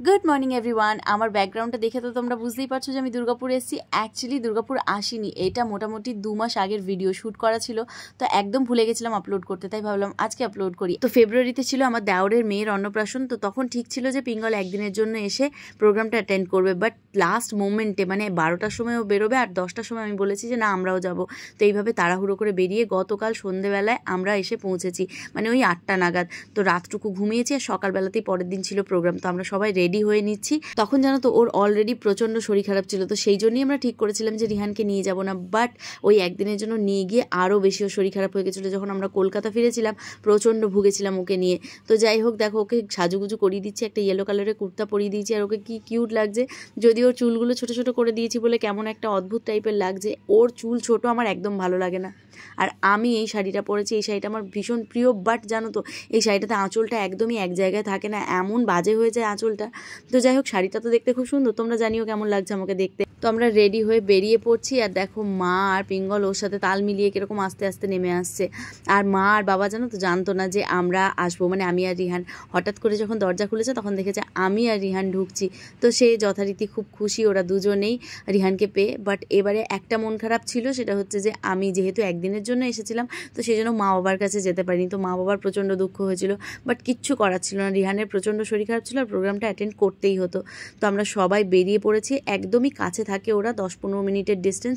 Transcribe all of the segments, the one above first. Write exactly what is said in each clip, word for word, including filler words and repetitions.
Good morning everyone. আমার ব্যাকগ্রাউন্ডটা দেখে তো তোমরা বুঝতেই পারছো যে আমি দুর্গাপুর এসেছি। অ্যাকচুয়ালি দুর্গাপুর আসিনি, এটা মোটামুটি দু মাস আগের ভিডিও শ্যুট করা ছিল, তো একদম ভুলে গেছিলাম আপলোড করতে, তাই ভাবলাম আজকে আপলোড করি। তো ফেব্রুয়ারিতে ছিল আমার দেওরের মেয়ের অন্নপ্রাশন, তো তখন ঠিক ছিল যে পিঙ্গল একদিনের জন্য এসে প্রোগ্রামটা অ্যাটেন্ড করবে, বাট লাস্ট মোমেন্টে মানে বারোটার সময়ও বেরোবে আর দশটার সময় আমি বলেছি যে না আমরাও যাব। তো এইভাবে তাড়াহুড়ো করে বেরিয়ে গতকাল সন্ধ্যেবেলায় আমরা এসে পৌঁছেছি, মানে ওই আটটা নাগাদ। তো রাতটুকু ঘুমিয়েছি আর সকালবেলাতেই পরের দিন ছিল প্রোগ্রাম। তো আমরা সবাই রেডি হয়ে নিচ্ছি। তখন জানো তো ওর অলরেডি প্রচণ্ড শরীর খারাপ ছিল, তো সেই জন্যই আমরা ঠিক করেছিলাম যে রিহানকে নিয়ে যাব না, বাট ওই একদিনের জন্য নিয়ে গিয়ে আরও বেশি ওর শরীর খারাপ হয়ে গেছিলো। যখন আমরা কলকাতা ফিরেছিলাম প্রচণ্ড ভুগেছিলাম ওকে নিয়ে। তো যাই হোক, দেখো ওকে সাজুগুজু করিয়ে দিচ্ছি, একটা ইয়েলো কালারের কুর্তা পরিয়ে দিয়েছি, আর ওকে কি কিউট লাগছে। যদিও ওর চুলগুলো ছোটো ছোটো করে দিয়েছি বলে কেমন একটা অদ্ভুত টাইপের লাগছে। ওর চুল ছোট আমার একদম ভালো লাগে না। আর আমি এই শাড়িটা পরেছি, এই শাড়িটা আমার ভীষণ প্রিয়, বাট জানো তো এই শাড়িটাতে আঁচলটা একদমই এক জায়গায় থাকে না, এমন বাজে হয়ে যায় আঁচলটা। তো যাই হোক, শাড়িটা তো দেখতে খুব সুন্দর, তোমরা জানিও কেমন লাগছে আমাকে দেখতে। তো আমরা রেডি হয়ে বেরিয়ে পড়ছি, আর দেখো মা আর পিঙ্গল ওর সাথে তাল মিলিয়ে কিরকম আস্তে আস্তে নেমে আসছে। আর মা আর বাবা জানো তো জানতো না যে আমরা আসবো, মানে আমি আর রিহান। হঠাৎ করে যখন দরজা খুলেছে তখন দেখেছে আমি আর রিহান ঢুকছি, তো সে যথারীতি খুব খুশি ওরা দুজনেই রিহানকে পেয়ে। বাট এবারে একটা মন খারাপ ছিল, সেটা হচ্ছে যে আমি যেহেতু একদিনের জন্য এসেছিলাম তো সেই জন্য মা বাবার কাছে যেতে পারিনি। তো মা বাবার প্রচণ্ড দুঃখ হয়েছিল, বাট কিচ্ছু করার ছিল না, রিহানের প্রচণ্ড শরীর খারাপ ছিল আর প্রোগ্রামটা অ্যাটেন্ড করতেই হতো। তো আমরা সবাই বেরিয়ে পড়েছি, একদমই কাছে থাকে ওরা, দশ পনেরো মিনিটের ডিস্টেন্স।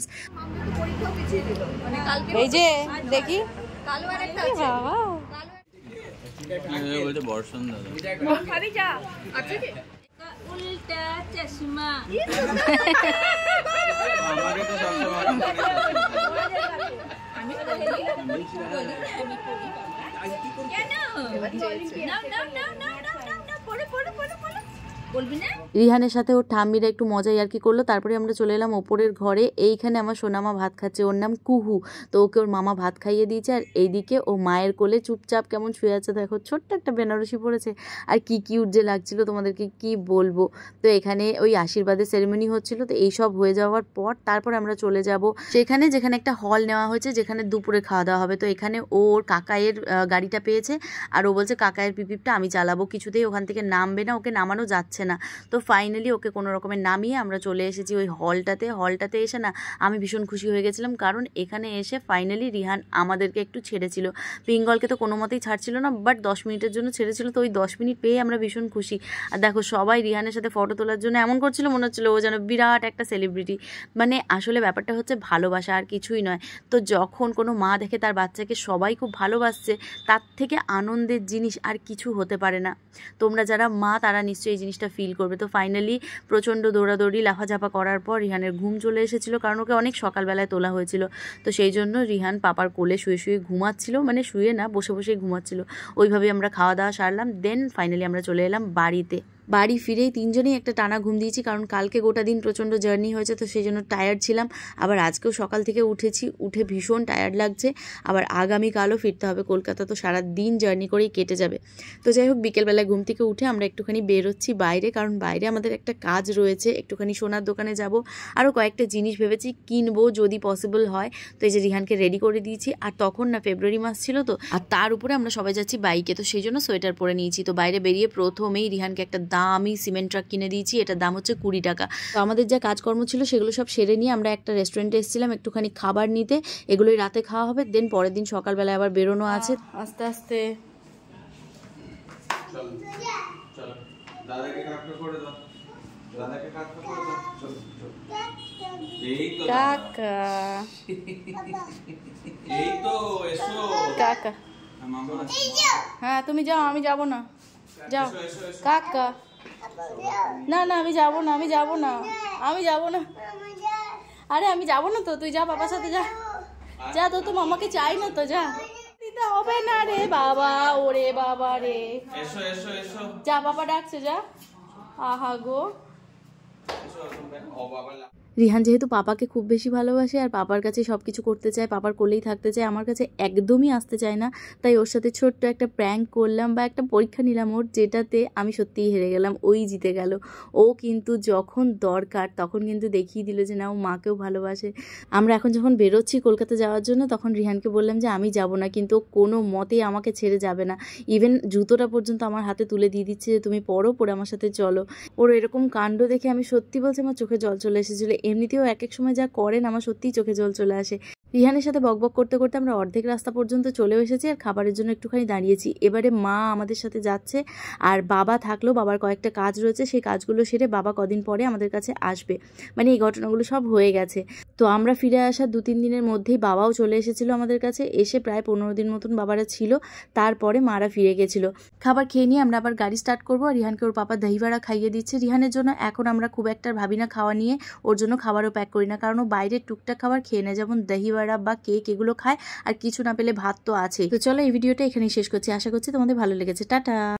এই যে দেখি উল্টা চশমা আমি রিহানের সাথে ওর ঠাম্মিরা একটু মজাই আর কি করলো। তারপরে আমরা চলে এলাম ওপরের ঘরে। এইখানে আমার সোনামা ভাত খাচ্ছে, ওর নাম কুহু। তো ওকে ওর মামা ভাত খাইয়ে দিয়েছে, আর এইদিকে ও মায়ের কোলে চুপচাপ কেমন শুয়ে আছে দেখো, ছোট্ট একটা বেনারসি পরেছে, আর কি কিউট যে লাগছিল তোমাদেরকে কি বলবো। তো এখানে ওই আশীর্বাদের সেরেমনি হচ্ছিল, তো এইসব হয়ে যাওয়ার পর তারপর আমরা চলে যাব সেখানে, যেখানে একটা হল নেওয়া হয়েছে যেখানে দুপুরে খাওয়া দাওয়া হবে। তো এখানে ওর কাকায়ের গাড়িটা পেয়েছে, আর ও বলছে কাকায়ের পিপিপটা আমি চালাবো, কিছুতেই ওখান থেকে নামবে না, ওকে নামানো যাচ্ছে না। তো ফাইনালি ওকে কোনো রকমের নামিয়ে আমরা চলে এসেছি ওই হলটাতে। হলটাতে এসে না আমি ভীষণ খুশি হয়ে গেছিলাম, কারণ এখানে এসে ফাইনালি রিহান আমাদেরকে একটু ছেড়েছিল। পিঙ্গলকে তো কোনো মতেই ছাড়ছিল না, বাট দশ মিনিটের জন্য ছেড়েছিল। তো ওই দশ মিনিট পেয়ে আমরা ভীষণ খুশি। আর দেখো সবাই রিহানের সাথে ফটো তোলার জন্য এমন করছিল, মনে হচ্ছিলো ও যেন বিরাট একটা সেলিব্রিটি। মানে আসলে ব্যাপারটা হচ্ছে ভালোবাসা, আর কিছুই নয়। তো যখন কোনো মা দেখে তার বাচ্চাকে সবাই খুব ভালোবাসছে, তার থেকে আনন্দের জিনিস আর কিছু হতে পারে না। তোমরা যারা মা তারা নিশ্চয়ই এই জিনিসটা ফিল করবে। তো ফাইনালি প্রচণ্ড দৌড়াদৌড়ি লাফাঝাপা করার পর রিহানের ঘুম চলে এসেছিলো, কারণ ওকে অনেক সকালবেলায় তোলা হয়েছিল। তো সেই জন্য রিহান পাপার কোলে শুয়ে শুয়ে ঘুমাচ্ছিল, মানে শুয়ে না বসে বসেই ঘুমাচ্ছিল। ওইভাবেই আমরা খাওয়া দাওয়া সারলাম, দেন ফাইনালি আমরা চলে এলাম বাড়িতে। বাড়ি ফিরেই তিনজনেই একটা টানা ঘুম দিয়েছি, কারণ কালকে গোটা দিন প্রচণ্ড জার্নি হয়েছে, তো সেই জন্য টায়ার্ড ছিলাম। আবার আজকেও সকাল থেকে উঠেছি, উঠে ভীষণ টায়ার্ড লাগছে। আবার আগামীকালও ফিরতে হবে কলকাতা, তো সারা দিন জার্নি করেই কেটে যাবে। তো যাই হোক, বিকেলবেলায় ঘুম থেকে উঠে আমরা একটুখানি বেরোচ্ছি বাইরে, কারণ বাইরে আমাদের একটা কাজ রয়েছে, একটুখানি সোনার দোকানে যাব, আরও কয়েকটা জিনিস ভেবেছি কিনবো যদি পসিবল হয়। তো এই যে রিহানকে রেডি করে দিয়েছি, আর তখন না ফেব্রুয়ারি মাস ছিল, তো আর তার উপরে আমরা সবাই যাচ্ছি বাইকে, তো সেই জন্য সোয়েটার পরে নিয়েছি। তো বাইরে বেরিয়ে প্রথমেই রিহানকে একটা দামি সিমেন্ট ট্রাক কিনে দিয়েছি, এটার দাম হচ্ছে কুড়ি টাকা। তো আমাদের যা কাজকর্ম ছিল সেগুলো সব সেরে নিয়ে আমরা একটা রেস্টুরেন্টে এসেছিলাম একটুখানি খাবার নিতে, এগুলোই রাতে খাওয়া হবে, দেন পরের দিন সকালবেলায় আবার বেরোনো আছে। আস্তে আস্তে কাকা, হ্যাঁ তুমি যাও, আমি যাবো না, যাও কাকা। না না আমি যাবো না, আমি যাবো না, আমি যাবো না, আরে আমি যাবো না, তো তুই যা বাবার সাথে যা, যা, তো তো মামাকে চাই না, তো যা, দিতে হবে না রে বাবা, ওরে বাবা রে, যা বাবা ডাকছে, যা। আহা গো, রিহান যেহেতু পাপাকে খুব বেশি ভালোবাসে আর পাপার কাছে সব কিছু করতে চায়, পাপার কোলেই থাকতে চায়, আমার কাছে একদমই আসতে চায় না। তাই ওর সাথে ছোট্ট একটা প্র্যাঙ্ক করলাম বা একটা পরীক্ষা নিলাম ওর, যেটাতে আমি সত্যিই হেরে গেলাম, ওই জিতে গেল। ও কিন্তু যখন দরকার তখন কিন্তু দেখিয়ে দিল যে না, ও মাকেও ভালোবাসে। আমরা এখন যখন বেরোচ্ছি কলকাতা যাওয়ার জন্য, তখন রিহানকে বললাম যে আমি যাব না, কিন্তু ও কোনো মতেই আমাকে ছেড়ে যাবে না। ইভেন জুতোটা পর্যন্ত আমার হাতে তুলে দিয়ে দিচ্ছে যে তুমি পরো, পরে আমার সাথে চলো। ওর এরকম কাণ্ড দেখে আমি সত্যি বলছি আমার চোখে জল চলে এসেছিলো। এমনিতেও এক এক সময় যা করেন আমার সত্যিই চোখে জল চলে আসে। রিহানের সাথে বকবক করতে করতে আমরা অর্ধেক রাস্তা পর্যন্ত চলেও এসেছি আর খাবারের জন্য একটুখানি দাঁড়িয়েছি। এবারে মা আমাদের সাথে যাচ্ছে আর বাবা থাকলেও বাবার কয়েকটা কাজ রয়েছে, সেই কাজগুলো সেরে বাবা কদিন পরে আমাদের কাছে আসবে। মানে এই ঘটনাগুলো সব হয়ে গেছে। তো আমরা ফিরে আসার দু তিন দিনের মধ্যেই বাবাও চলে এসেছিলো আমাদের কাছে, এসে প্রায় পনেরো দিন মতন বাবারা ছিল, তারপরে মারা ফিরে গেছিলো। খাবার খেয়ে নিয়ে আমরা আবার গাড়ি স্টার্ট করবো আর রিহানকে ওর পাপা দহিভাড়া খাইয়ে দিচ্ছে। রিহানের জন্য এখন আমরা খুব একটা ভাবি না খাওয়া নিয়ে, ওর জন্য খাবারও প্যাক করি না, কারণ ও বাইরের টুকটাক খাবার খেয়ে নেয়, যেমন দহিভাড়া বা কেক এগুলো খায়, আর কিছু না পেলে ভাত তো আছেই। তো চলো এই ভিডিওটা এখানেই শেষ করছি, আশা করছি তোমাদের ভালো লেগেছে। টাটা।